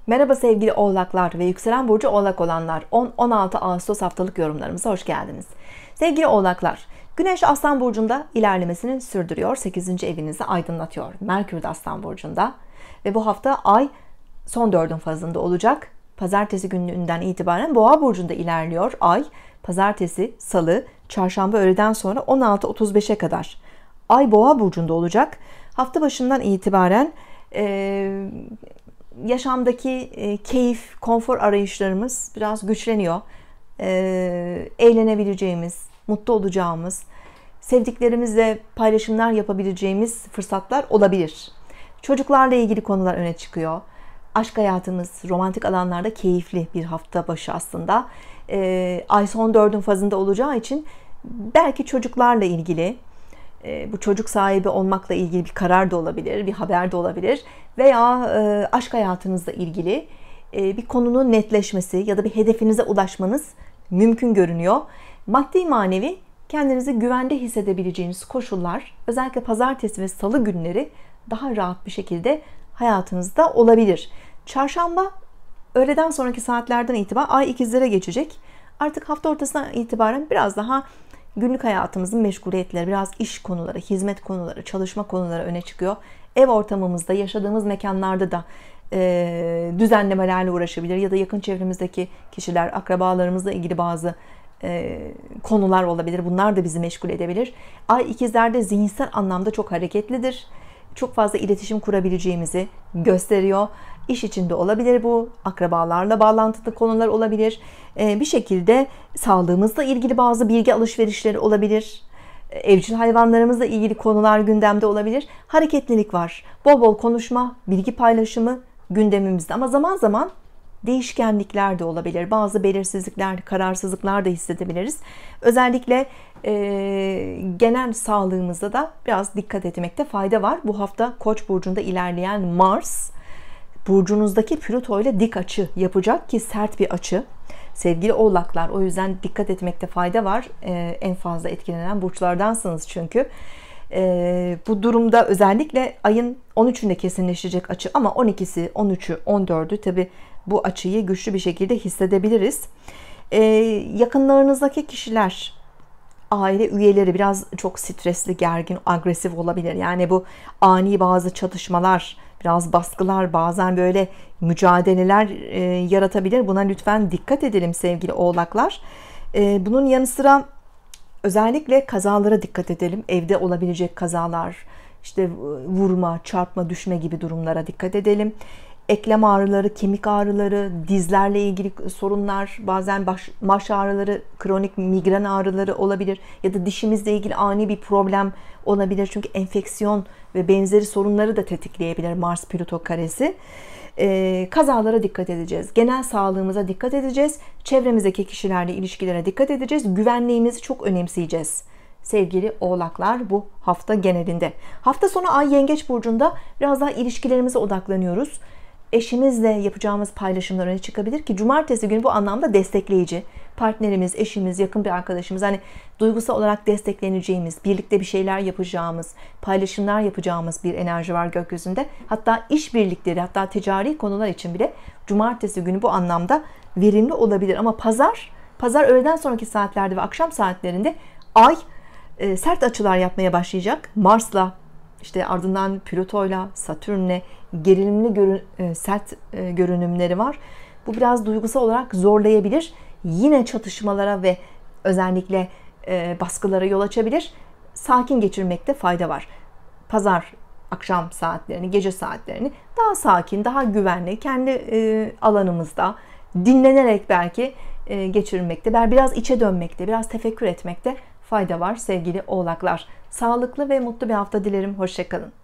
Merhaba sevgili Oğlaklar ve yükselen burcu Oğlak olanlar, 10-16 Ağustos haftalık yorumlarımıza hoş geldiniz. Sevgili Oğlaklar, Güneş Aslan burcunda ilerlemesini sürdürüyor. 8. evinizi aydınlatıyor. Merkür de Aslan burcunda ve bu hafta Ay son 4'ün fazında olacak. Pazartesi gününden itibaren Boğa burcunda ilerliyor Ay. Pazartesi, Salı, Çarşamba öğleden sonra 16.35'e kadar Ay Boğa burcunda olacak. Hafta başından itibaren yaşamdaki keyif, konfor arayışlarımız biraz güçleniyor. Eğlenebileceğimiz, mutlu olacağımız, sevdiklerimizle paylaşımlar yapabileceğimiz fırsatlar olabilir. Çocuklarla ilgili konular öne çıkıyor. Aşk hayatımız, romantik alanlarda keyifli bir hafta başı aslında. Ay son 4'ün fazında olacağı için belki çocuklarla ilgili, bu çocuk sahibi olmakla ilgili bir karar da olabilir, bir haber de olabilir veya aşk hayatınızla ilgili bir konunun netleşmesi ya da bir hedefinize ulaşmanız mümkün görünüyor. Maddi manevi kendinizi güvende hissedebileceğiniz koşullar özellikle pazartesi ve salı günleri daha rahat bir şekilde hayatınızda olabilir. Çarşamba öğleden sonraki saatlerden itibaren Ay ikizlere geçecek. Artık hafta ortasından itibaren biraz daha günlük hayatımızın meşguliyetleri, biraz iş konuları, hizmet konuları, çalışma konuları öne çıkıyor. Ev ortamımızda, yaşadığımız mekanlarda da düzenlemelerle uğraşabilir ya da yakın çevremizdeki kişiler, akrabalarımızla ilgili bazı konular olabilir. Bunlar da bizi meşgul edebilir. Ay ikizlerde zihinsel anlamda çok hareketlidir. Çok fazla iletişim kurabileceğimizi gösteriyor. İş içinde olabilir bu, akrabalarla bağlantılı konular olabilir. Bir şekilde sağlığımızla ilgili bazı bilgi alışverişleri olabilir. Evcil hayvanlarımızla ilgili konular gündemde olabilir. Hareketlilik var. Bol bol konuşma, bilgi paylaşımı gündemimizde ama zaman zaman değişkenlikler de olabilir. Bazı belirsizlikler, kararsızlıklar da hissedebiliriz. Özellikle genel sağlığımızda da biraz dikkat etmekte fayda var. Bu hafta Koç burcunda ilerleyen Mars burcunuzdaki Plüto ile dik açı yapacak ki sert bir açı. Sevgili Oğlaklar, o yüzden dikkat etmekte fayda var. En fazla etkilenen burçlardansınız çünkü. Bu durumda özellikle ayın 13'ünde kesinleşecek açı ama 12'si, 13'ü, 14'ü tabi bu açıyı güçlü bir şekilde hissedebiliriz. Yakınlarınızdaki kişiler, aile üyeleri biraz çok stresli, gergin, agresif olabilir. Yani bu ani bazı çatışmalar, biraz baskılar, bazen böyle mücadeleler yaratabilir. Buna lütfen dikkat edelim sevgili Oğlaklar. Bunun yanı sıra özellikle kazalara dikkat edelim. Evde olabilecek kazalar, işte vurma, çarpma, düşme gibi durumlara dikkat edelim. Eklem ağrıları, kemik ağrıları, dizlerle ilgili sorunlar, bazen baş ağrıları, kronik migren ağrıları olabilir ya da dişimizle ilgili ani bir problem olabilir. Çünkü enfeksiyon ve benzeri sorunları da tetikleyebilir Mars Plüto karesi. Kazalara dikkat edeceğiz. Genel sağlığımıza dikkat edeceğiz. Çevremizdeki kişilerle ilişkilere dikkat edeceğiz. Güvenliğimizi çok önemseyeceğiz. Sevgili Oğlaklar, bu hafta genelinde. Hafta sonu Ay Yengeç burcunda biraz daha ilişkilerimize odaklanıyoruz. Eşimizle yapacağımız paylaşımlar öne çıkabilir ki cumartesi günü bu anlamda destekleyici. Partnerimiz, eşimiz, yakın bir arkadaşımız, hani duygusal olarak destekleneceğimiz, birlikte bir şeyler yapacağımız, paylaşımlar yapacağımız bir enerji var gökyüzünde. Hatta işbirlikleri, hatta ticari konular için bile cumartesi günü bu anlamda verimli olabilir. Ama pazar öğleden sonraki saatlerde ve akşam saatlerinde Ay sert açılar yapmaya başlayacak. Mars'la, İşte ardından Plüto'yla, Satürn'le gerilimli sert görünümleri var. Bu biraz duygusal olarak zorlayabilir. Yine çatışmalara ve özellikle baskılara yol açabilir. Sakin geçirmekte fayda var. Pazar akşam saatlerini, gece saatlerini daha sakin, daha güvenli, kendi alanımızda dinlenerek belki geçirmekte, biraz içe dönmekte, biraz tefekkür etmekte fayda var sevgili Oğlaklar. Sağlıklı ve mutlu bir hafta dilerim. Hoşça kalın.